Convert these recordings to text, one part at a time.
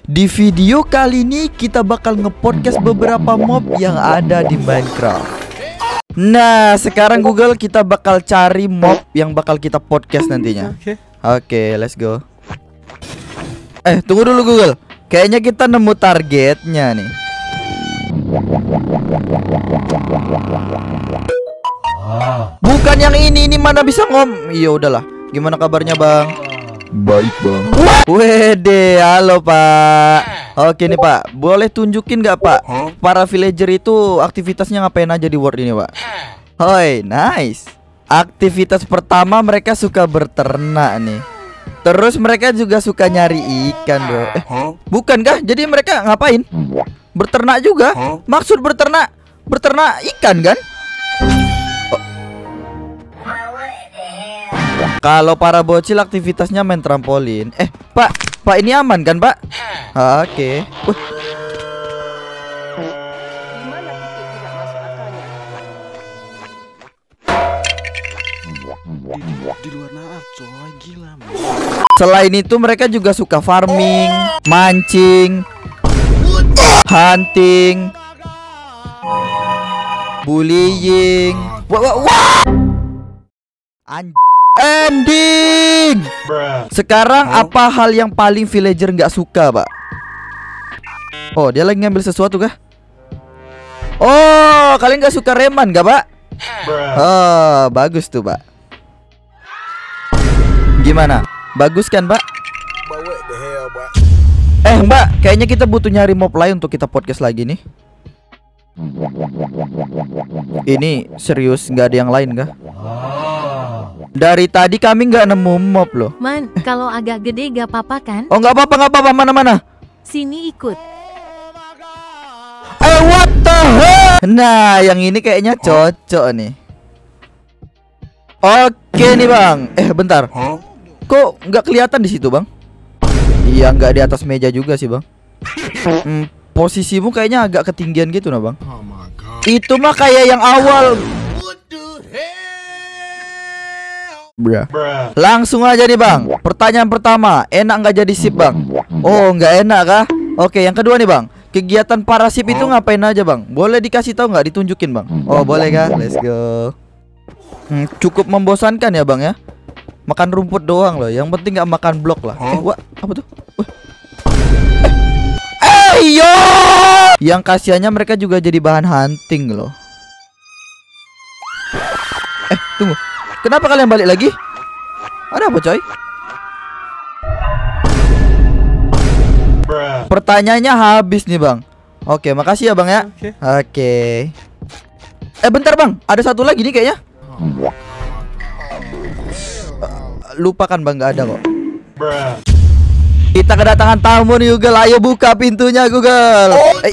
Di video kali ini kita bakal nge-podcast beberapa mob yang ada di Minecraft. Nah, sekarang Google kita bakal cari mob yang bakal kita podcast nantinya. Oke, let's go. Tunggu dulu Google. Kayaknya kita nemu targetnya nih. Bukan yang ini mana bisa ngom. Iya udahlah. Gimana kabarnya Bang? Baik Bang. Wede, halo Pak. Oke nih Pak, boleh tunjukin nggak Pak? Para villager itu aktivitasnya ngapain aja di world ini Pak? Hoi, nice. Aktivitas pertama mereka suka berternak nih. Terus mereka juga suka nyari ikan bro. Bukan kah? Jadi mereka ngapain? Berternak juga? Maksud berternak ikan kan? Kalau para bocil aktivitasnya main trampolin. Pak ini aman kan Pak? Oke. Di luar nalar coy, gila man. Selain itu mereka juga suka farming, mancing, hunting, bullying. Ending. Sekarang apa hal yang paling villager nggak suka Pak? Oh dia lagi ngambil sesuatu kah? Oh kalian nggak suka reman nggak Pak? Oh bagus tuh Pak. Gimana? Bagus kan Pak? Mbak, kayaknya kita butuh nyari mob lain untuk kita podcast lagi nih. Ini serius nggak ada yang lain kah? Dari tadi kami nggak nemu mob loh. Man, kalau agak gede gak apa-apa kan? Oh nggak apa-apa, mana? Sini ikut. What the hell? Nah, yang ini kayaknya cocok nih. Oke nih Bang. Bentar. Kok nggak kelihatan di situ Bang? Iya nggak di atas meja juga sih Bang. Posisimu kayaknya agak ketinggian gitu nah Bang. Itu mah kayak yang awal. Langsung aja nih Bang. Pertanyaan pertama, enak nggak jadi sip Bang? Oh nggak enak kah? Oke, yang kedua nih Bang. Kegiatan para sip itu ngapain aja Bang? Boleh dikasih tahu nggak? Ditunjukin Bang. Oh boleh kah? Let's go. Cukup membosankan ya Bang ya. Makan rumput doang loh. Yang penting nggak makan blok lah. Wah apa tuh? Yo! Yang kasihannya mereka juga jadi bahan hunting loh. Tunggu. Kenapa kalian balik lagi? Ada apa coy? Pertanyaannya habis nih Bang. Oke, makasih ya Bang ya. Oke. Bentar Bang, ada satu lagi nih kayaknya. Lupakan Bang, nggak ada kok. Kita kedatangan tamu nih Google. Ayo buka pintunya Google.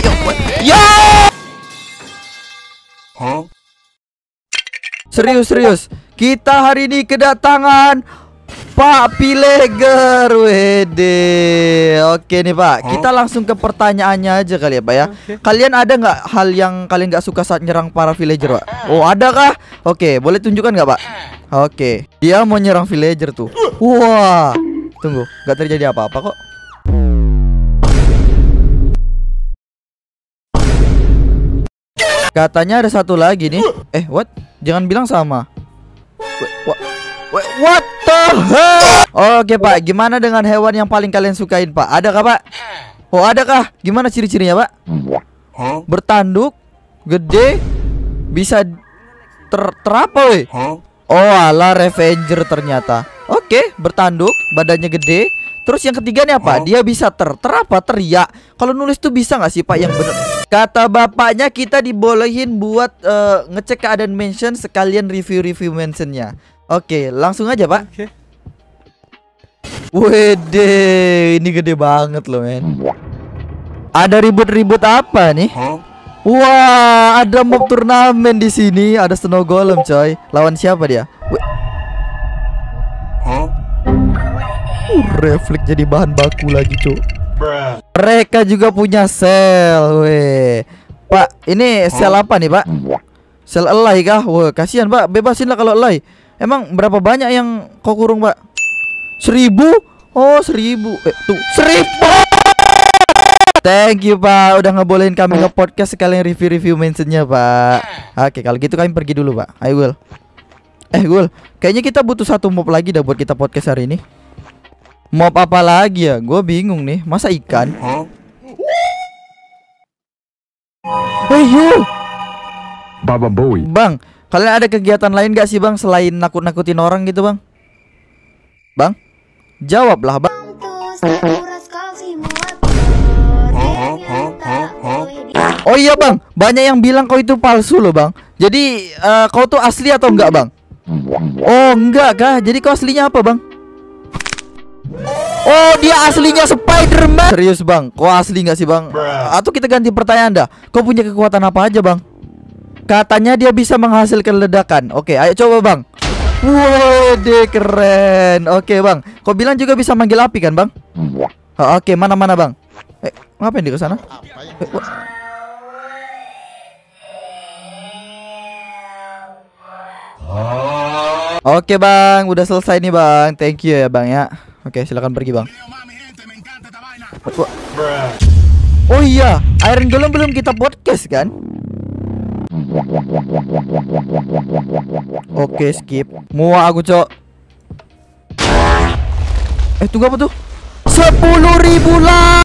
Serius. Kita hari ini kedatangan Pak Villager. Wede. Oke nih Pak, kita langsung ke pertanyaannya aja kali ya Pak ya. Kalian ada nggak hal yang kalian nggak suka saat nyerang para villager Pak? Oh ada kah? Oke, boleh tunjukkan nggak Pak? Oke, dia mau nyerang villager tuh. Wah, tunggu, nggak terjadi apa-apa kok. Katanya ada satu lagi nih. What? Jangan bilang sama. What the hell? Oke Pak, gimana dengan hewan yang paling kalian sukain Pak? Ada kah Pak? Oh ada kah? Gimana ciri-cirinya Pak? Bertanduk, gede, bisa terapa weh? Oh ala Revenger ternyata. Oke, bertanduk, badannya gede. Terus yang ketiga nih apa? Dia bisa terapa, teriak. Kalau nulis tuh bisa nggak sih Pak yang bener? Kata bapaknya kita dibolehin buat ngecek keadaan mention sekalian review mentionnya. Oke, langsung aja Pak. Wede, ini gede banget loh men. Ada ribut-ribut apa nih? Wah, ada mob turnamen di sini. Ada snow golem coy. Lawan siapa dia? Refleks jadi bahan baku lagi cuy. Mereka juga punya sel. Weh Pak, ini sel apa nih Pak? Sel elai kah? Wah kasihan Pak, bebasin lah kalau elai. Emang berapa banyak yang kau kurung Pak? 1000? Oh 1000. Tuh 1000. Thank you Pak, udah ngebolehin kami nge-podcast sekalian review-review mentionnya Pak. Oke, kalau gitu kami pergi dulu Pak. I will. Gul, kayaknya kita butuh satu mob lagi dah buat kita podcast hari ini. Mob apa lagi ya? Gue bingung nih, masa ikan? Yul Baba Bowie. Bang, kalian ada kegiatan lain gak sih bang selain nakut-nakutin orang gitu bang? Bang, jawablah bang. Oh iya bang, banyak yang bilang kau itu palsu loh bang. Jadi kau tuh asli atau enggak bang? Oh enggak kah? Jadi kau aslinya apa bang? Oh dia aslinya Spider-Man. Serius bang, kau asli nggak sih bang? Atau kita ganti pertanyaan dah. Kau punya kekuatan apa aja bang? Katanya dia bisa menghasilkan ledakan. Oke, ayo coba bang. Wede keren. Oke bang, kau bilang juga bisa manggil api kan bang? Oke, mana-mana bang. Ngapain dia ke sana? Oke bang, udah selesai nih bang. Thank you ya bang ya. Oke, silakan pergi bang. Oh iya, Iron Golem belum kita podcast kan? Oke, skip. Muak aku cok. Tunggu apa tuh? 10.000 lah.